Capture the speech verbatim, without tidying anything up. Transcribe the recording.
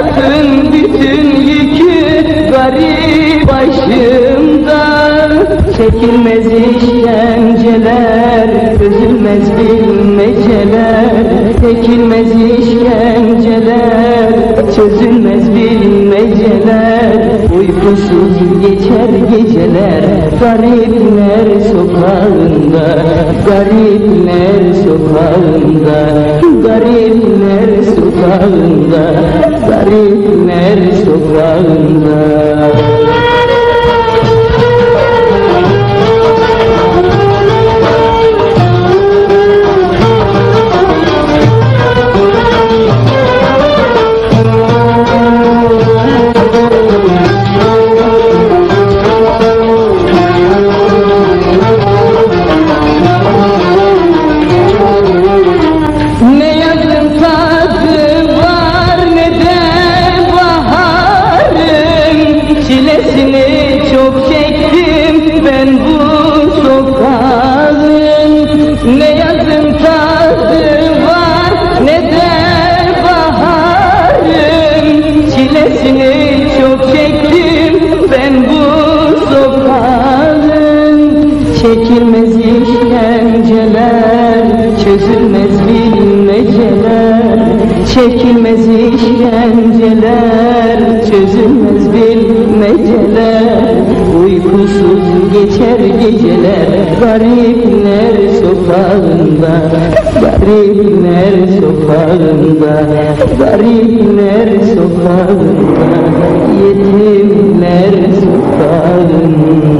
Hayatın bütün yükü garip başımda. Çekilmez işkenceler, çözülmez bilmeceler. Çekilmez işkenceler, çözülmez bilmeceler. Uykusuz geçer geceler, garipler sokağında, garipler sokağında, garipler sokağında, garipler sokağında. Çilesini çok çektim ben bu sokağın. Ne yazın tadı var ne de baharın. Çilesini çok çektim ben bu sokağın. Çekilmez işkenceler, çözülmez bilmeceler. Çekilmez işkenceler, çözülmez bilmeceler. Uykusuz geçer geceler, garipler sokağında, garipler sokağında, garipler sokağında, yetimler sokağında.